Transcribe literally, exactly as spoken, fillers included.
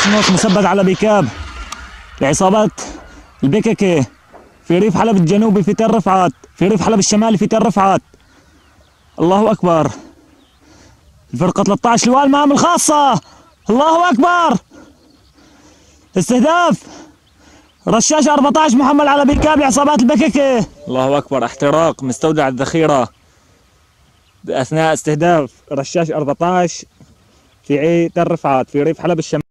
أربعطعش ونص مثبت على بيكاب لعصابات البككة في ريف حلب الجنوبي في تل رفعات، في ريف حلب الشمالي في تل رفعات. الله أكبر. الفرقة ثلاثة عشر لواء المهام الخاصة. الله أكبر. استهداف رشاش أربعطعش محمل على بيكاب لعصابات البككة. الله أكبر. احتراق مستودع الذخيرة أثناء استهداف رشاش أربعطعش في تل رفعات في ريف حلب الشمالي.